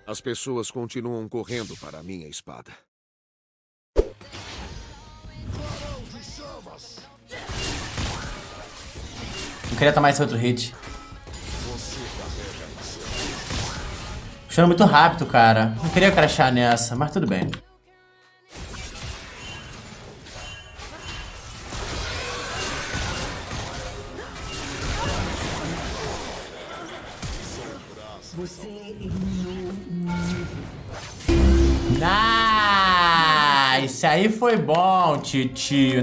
As pessoas continuam correndo para a minha espada. Não queria tomar esse outro hit. Puxando muito rápido, cara. Não queria crashar nessa, mas tudo bem. Você eliminou um Nice! Aí foi bom, titio.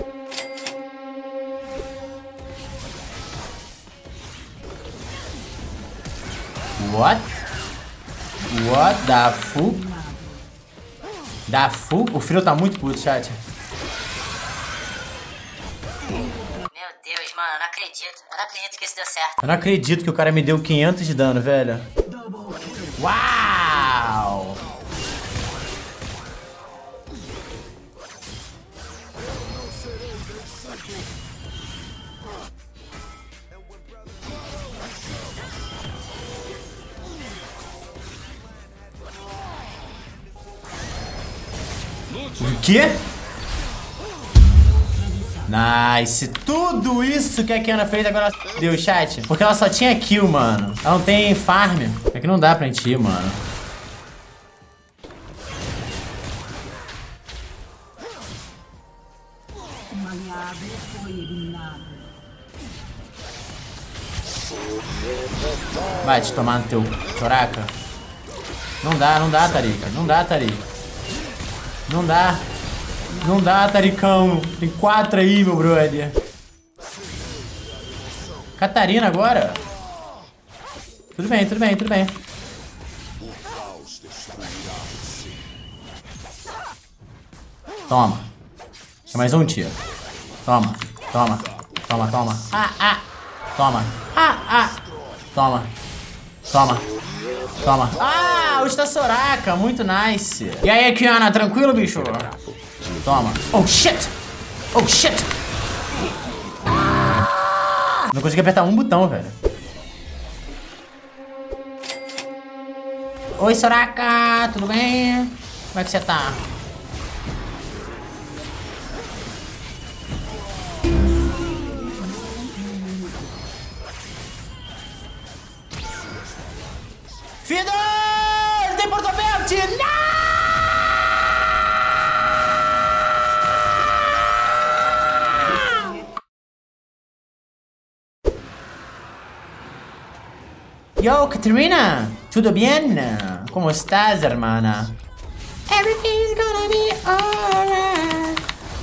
What? What the fuck? Da fuck? O filho tá muito puto, chat. Meu Deus, mano, eu não acredito. Eu não acredito que isso deu certo. Eu não acredito que o cara me deu 500 de dano, velho. Uau! O quê? Nice. Tudo isso que a Kiana fez agora deu, chat. Porque ela só tinha kill, mano. Ela não tem farm. É que não dá pra gente ir, mano. maleável foi eliminado. Vai te tomar no teu choraca. Não dá, Tarika. Não dá, Tarika. Não dá. Não dá, Taricão. Tem 4 aí, meu brother. Catarina agora? Tudo bem, tudo bem, tudo bem. Toma. Tem mais um tiro. Toma, toma, toma, toma. Toma. Toma. Toma. Toma. Ah, o Soraka, muito nice. E aí, Kiana, tranquilo, bicho? Toma. Oh, shit. Oh, shit. Não consegui apertar um botão, velho. Oi, Soraka, tudo bem? Como é que você tá? Fido! Ele tem porta-aberto! Não! Yo, Catarina! Tudo bem? Como estás, hermana? Everything's gonna be alright.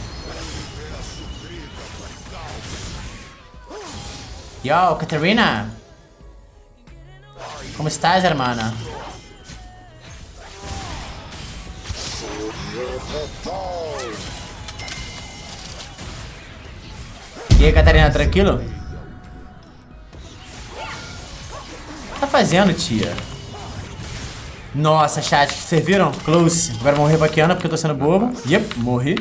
Yo, Catarina! Como estás, hermana? E aí, Catarina, tranquilo? O que tá fazendo, tia? Nossa, chat, vocês viram? Close. Agora vou morrer pra Kiana porque eu tô sendo bobo. Yep, morri.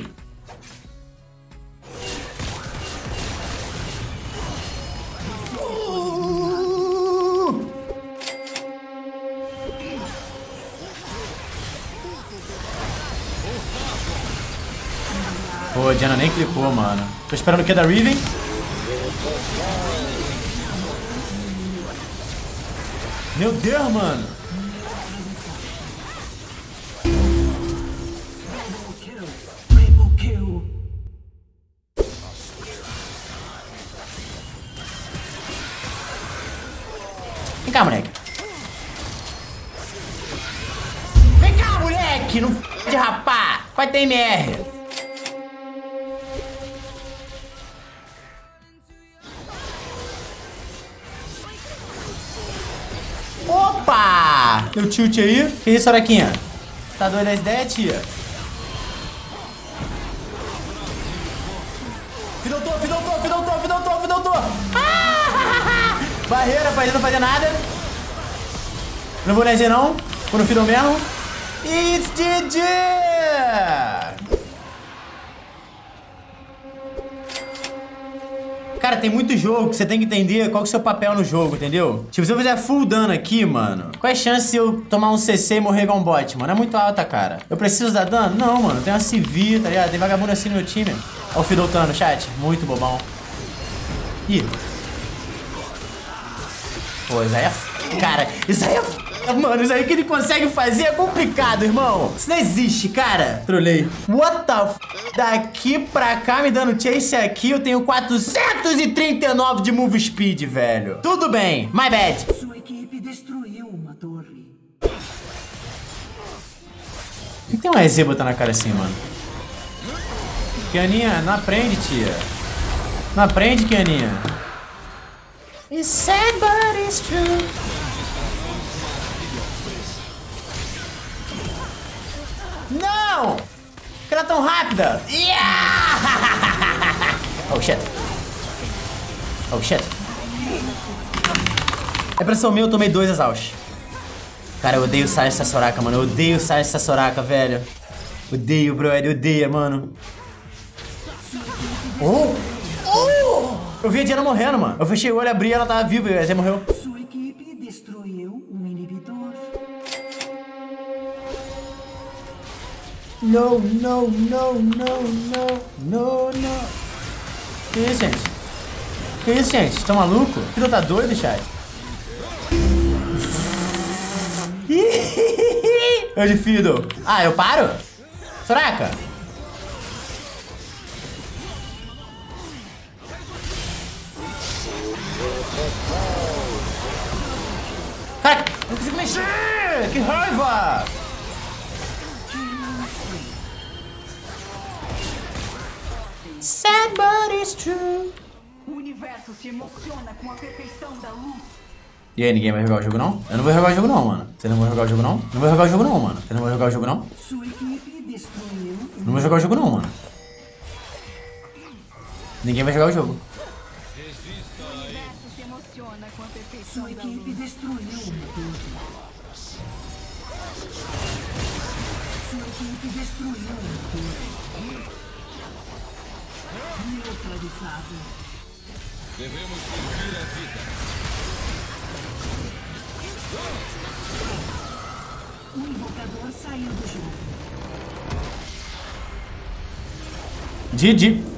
Pô, a Diana nem clicou, mano. Tô esperando o que da Riven? Meu Deus, mano. Triple kill. Vem cá, moleque. Vem cá, moleque. Não f de rapar. Vai ter MR. Opa! Deu tilt aí. Que isso, Soraquinha? Tá doida das ideias, tia? Fidoltou! Barreira, pai, não fazer nada. Não vou nezer, não. Vou no Fidel mesmo. It's GG! Cara, tem muito jogo que você tem que entender qual que é o seu papel no jogo, entendeu? Tipo, se eu fizer full dano aqui, mano, qual é a chance de eu tomar um CC e morrer igual um bot, mano? É muito alta, cara. Eu preciso dar dano? Não, mano. Tem uma CV, tá ligado? Tem vagabundo assim no meu time. Ó o Fiddle lutando, chat. Muito bobão. Ih. Pô, isso aí é... Cara, isso aí é... Mano, isso aí que ele consegue fazer é complicado, irmão. Isso não existe, cara. Trolei. What the f... Daqui pra cá, me dando chase aqui, eu tenho 439 de move speed, velho. Tudo bem. My bad. Sua equipe destruiu uma torre. Por que tem um EZ botando a cara assim, mano? Kianinha, não aprende, tia. Não aprende, Kianinha. It's sad, but it's true. Não! Por que ela é tão rápida? Yeah! Oh, shit. Oh, shit. É pressão minha, eu tomei 2 exaust. Cara, eu odeio o Sarge dessa Soraka, mano. Eu odeio o Sarge dessa Soraka, velho. Odeio, brother. Odeio, mano. Oh! Oh! Eu vi a Diana morrendo, mano. Eu fechei o olho, abri e ela tava viva e a Zé morreu. Sua equipe destruiu um inibidor. No, no, no, no, no, no, no. Que isso, gente? Que isso, gente? Vocês tão maluco? O Fiddle tá doido, chat? Eu de Fiddle. Ah, eu paro? Soraka? Caraca, não consigo mexer! Que raiva! Sad, but it's true. O universo se emociona com a perfeição da luz. E aí, ninguém vai jogar o jogo, não? Eu não vou jogar o jogo, não, mano. Vocês não vão jogar o jogo, não? Não vou jogar o jogo, não, mano. Vocês não vão jogar o jogo, não? Sua equipe destruiu. Não vou jogar o jogo, não, mano. Ninguém vai jogar o jogo. Sua equipe destruiu uma torre. Sua equipe destruiu uma torre. Neutralizado. Devemos fugir a vida. O invocador saiu do jogo. GG.